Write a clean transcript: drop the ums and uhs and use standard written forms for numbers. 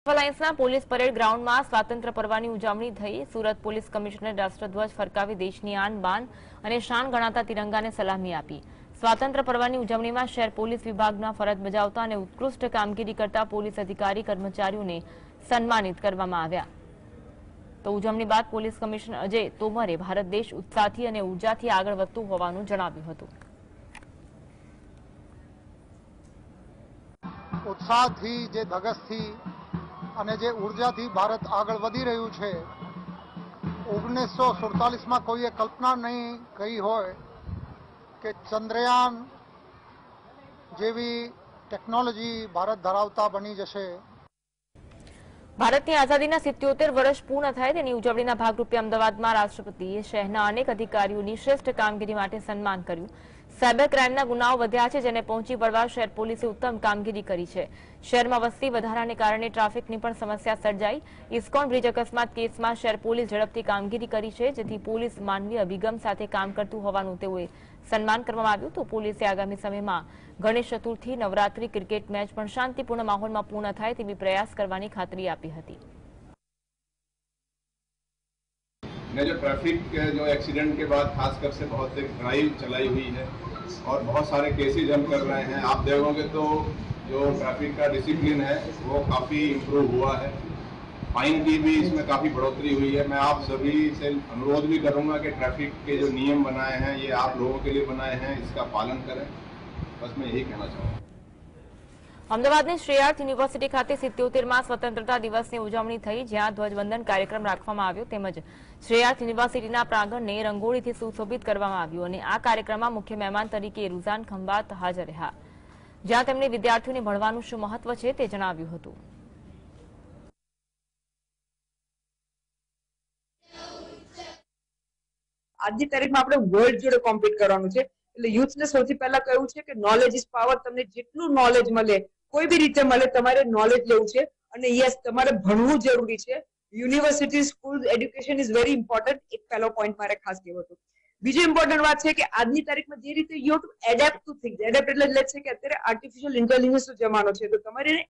લાઇન્સના police parade ગ્રાઉન્ડમાં સ્વાતંત્ર્ય પર્વની ઉજવણી થઈ। સુરત પોલીસ કમિશનરે રાષ્ટ્રધ્વજ ફરકાવી દેશની આન બાન અને શાન ગણાતા તિરંગાને સલામી આપી। સ્વાતંત્ર્ય પર્વની ઉજવણીમાં શહેર પોલીસ વિભાગમાં ફરજ બજાવતા અને ઉત્કૃષ્ટ કામગીરી કરતા પોલીસ અધિકારી કર્મચારીઓને સન્માનિત કરવામાં આવ્યા। તો ઉજવણી બાદ પોલીસ કમિશનર અજય તોમરે ભારત દેશ ઉત્સાહથી અને ઉર્જાથી આગળ વધતું હોવાનું જણાવ્યું હતું। उत्साहथी जे धगसथी અને જે ઉર્જાથી ભારત આગળ વધી રહ્યું છે। 1947માં કોઈએ કલ્પના નહીં કરી હોય કે ચંદ્રયાન જેવી ટેકનોલોજી ભારત ધરાવતા બની જશે। ભારતની આઝાદીના 77 વર્ષ પૂર્ણ થાય તેની ઉજવણીના ભાગરૂપે અમદાવાદમાં રાષ્ટ્રપતિએ શહેરના અનેક અધિકારીઓની શ્રેષ્ઠ કામગીરી માટે સન્માન કર્યું। સાયબર ક્રાઇમના ગુનાઓ વધ્યા છે, જેને પહોંચી વળવા શહેર પોલીસે ઉત્તમ કામગીરી કરી છે। શહેરમાં વસ્તી વધારાને કારણે ટ્રાફિકની પણ સમસ્યા સર્જાઈ। ઇસ્કોન બ્રિજ અકસ્માત કેસમાં શહેર પોલીસ ઝડપથી કામગીરી કરી છે, જેથી પોલીસ માનવીય અભિગમ સાથે કામ કરતું હોવાનું તેઓએ સન્માન કરવામાં આવ્યું। તો પોલીસે આગામી સમયમાં ગણેશ ચતુર્થી, નવરાત્રી, ક્રિકેટ મેચ પણ શાંતિપૂર્ણ માહોલમાં પૂર્ણ થાય તેવી પ્રયાસ કરવાની ખાતરી આપી હતી। ने जो ट्रैफिक के जो एक्सीडेंट के बाद खासकर से बहुत एक ड्राइव चलाई हुई है और बहुत सारे केसेज हम कर रहे हैं। आप देखोगे तो जो ट्रैफिक का डिसिप्लिन है वो काफ़ी इम्प्रूव हुआ है। फाइन की भी इसमें काफ़ी बढ़ोतरी हुई है। मैं आप सभी से अनुरोध भी करूंगा कि ट्रैफिक के जो नियम बनाए हैं ये आप लोगों के लिए बनाए हैं, इसका पालन करें। बस मैं यही कहना चाहूँगा। અમદાવાદની શ્રેયાર્થ યુનિવર્સિટી ખાતે 77માં સ્વતંત્રતા દિવસની ઉજવણી થઈ, જ્યાં ધ્વજવંદન કાર્યક્રમ રાખવામાં આવ્યો તેમજ શ્રેયાર્થ યુનિવર્સિટીના પ્રાંગણને રંગોળીથી સુશોભિત કરવામાં આવ્યું અને આ કાર્યક્રમમાં મુખ્ય મહેમાન તરીકે રૂઝાન ખંભાત હાજર રહ્યા, જ્યાં તેમણે વિદ્યાર્થીઓને ભણવાનું શું મહત્વ છે તે જણાવ્યું હતું। આજની તારીખમાં આપણે વર્લ્ડ જોડે કોમ્પીટ કરવાનું છે, એટલે યુથને સૌથી પહેલા કહ્યું છે કે નોલેજ ઇઝ પાવર। તમને જેટલું નોલેજ મળે, કોઈ બી રીતે મળે, તમારે નોલેજ લેવું છે અને યસ તમારે ભણવું જરૂરી છે। University, school, education is very important. એક પહેલો પોઈન્ટ મારે ખાસ કહેવો હતો। બીજી ઇમ્પોર્ટન્ટ વાત છે કે આજની તારીખમાં જે રીતે you have to adapt to things, adapt એટલે છે કે અત્યારે આર્ટિફિશિયલ ઇન્ટેલિજન્સનો જમાનો છે, તો તમારે